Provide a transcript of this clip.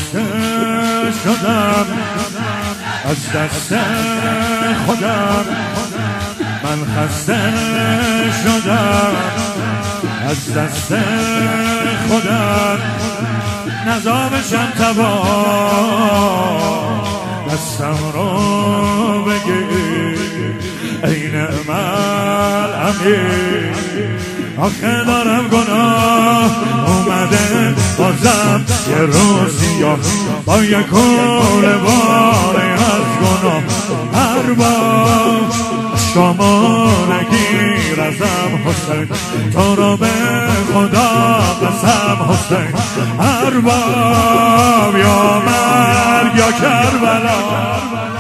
خسته شدم از دست خودم، من خسته شدم از دست خودم، نظامشم تبا دستم رو بگیر ای نعم الامیر. آخه دارم گناه اومده بازم یه روزی با یک کل باره از گناه هر بار شما نگیر ازم حسین، تو رو به خدا قسم حسین، هر بار یا مرگ یا کربلا.